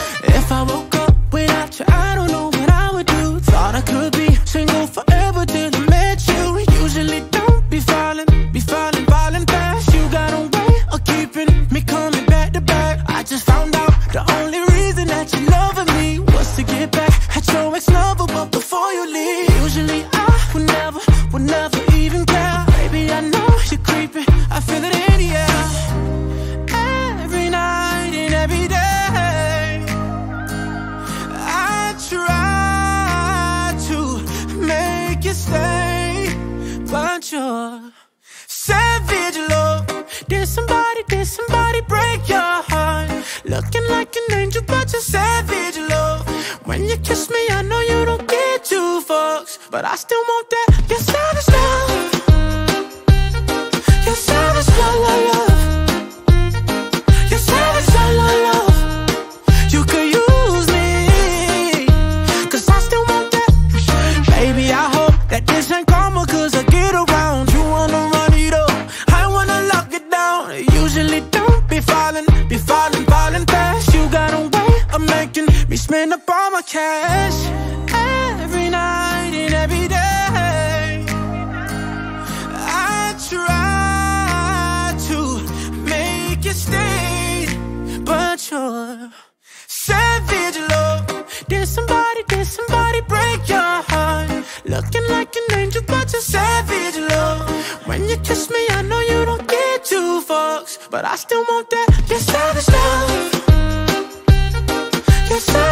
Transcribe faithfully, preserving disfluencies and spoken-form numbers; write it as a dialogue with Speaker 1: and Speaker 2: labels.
Speaker 1: If I woke up without you, I don't know what I would do. Thought I could be single forever till I met you. Usually don't be falling, be falling, falling fast. You got a way of keeping me coming back to back. I just found out the only reason that you loving me was to get back at your ex-lover, but before you leave, usually I would never, would never even care. Baby, I know you're creeping, I feel it in the air. Every night and every day, I try to make you stay, but you're savage, love. Did somebody, did somebody break your heart? Looking like an angel, but you're savage, love. When you kiss me, I know you don't get two fucks, but I still want that. You're savage, love. You're savage, love, love, love. You're savage, love, love, love. You could use me, cause I still want that. Baby, I hope that this ain't karma, cause I get around. You wanna run it up, I wanna lock it down. Usually don't be falling, be falling, falling fast. You got a way of making me spend up all my cash. Every night and every day, I try to make you stay, but you're savage, love. Did somebody, did somebody break your heart? Looking like an angel, but you're savage, love. When you kiss me, I know you don't get two fucks, but I still want that. You're savage, love. You're savage.